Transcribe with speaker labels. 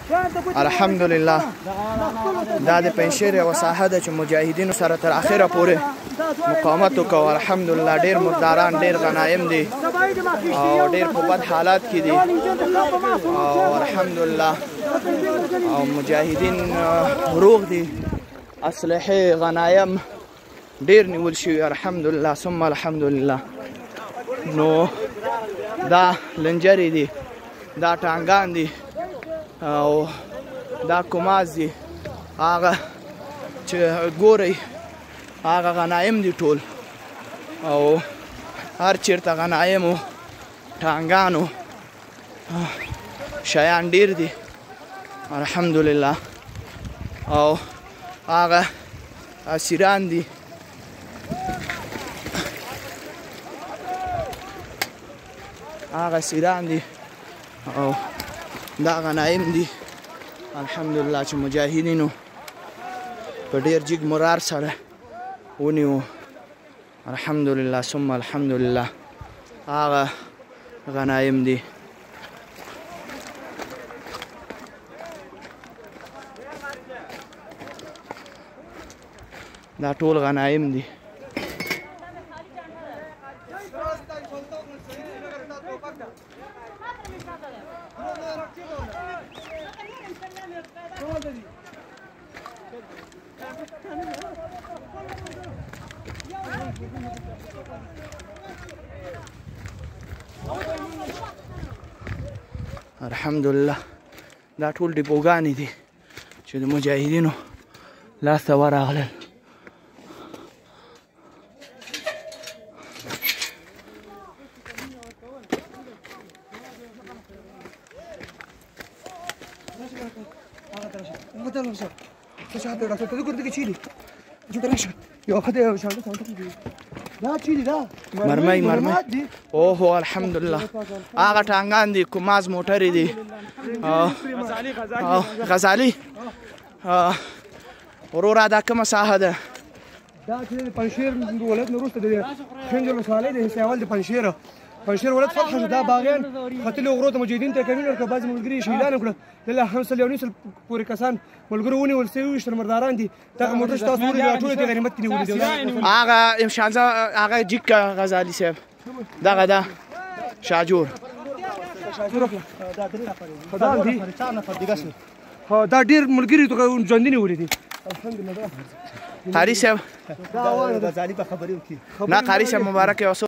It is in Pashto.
Speaker 1: الحمدلله دا د پنجشیر یوه ساحه ده چې مجاهدینو سره تر اخره پورې مقاومت وکړو. الحمدلله ډېر مرداران ډېر غنایم دي او ډېر په بد حالات کې دي او الحمدلله او مجاهدین روغ دي. اسلحې غنایم ډېر نیول شوي الحمدلله ثم الحمدلله. نو دا لنجرې دي، دا ټانګان دي او دا کوماز دي. هغه چې ګورئ هغه غنایم دي ټول او هر چېرته غنایمو ټانګانو شیان ډېر دي الحمدلله. او هغه اسیران دي هغه اسیران دي او دا غنایم دي الحمدلله چې مجاهدینو په ډېر جګ مرار سره ونیو الحمدلله ثم الحمدلله. هغه غنایم دي دا ټول غنایم دي. الحمدلله دا ټول ډیپوګانې دي چې د مجاهدینو لاس ته ورغلل. مرمۍ اوهو الحمدلله هغه ټانګان دي کوماز موټرې دي غزالي. وروره دا کومه ساحه ده؟
Speaker 2: دا چې پنجشیر ولایت نه وروسته د خنجر ولسوالۍ د حصه اول د پنجشیر ولایت فتح شو. دا باغیان ختلي غرو ته مجاهدین ته کمین ورکړه. بعضې ملګري یې شهیدان کړه. دلته 500 پورې کسان ملګرو ونیول سوي ویشتل مرداران دي. دغه موټر چې تاسو ولیدل دا ټول د غنیمت کې نیولي دي.
Speaker 1: هغه امشانزه هغه جیکه غزالي صاحب دغه ده شاجور
Speaker 2: دا ډېر ملګري ژوندي نیولي دي الحمدلله.
Speaker 1: قاري صاحب
Speaker 2: دا غزالي په خبرې وکړي
Speaker 1: نه قاري صاحب مبارک اوسه.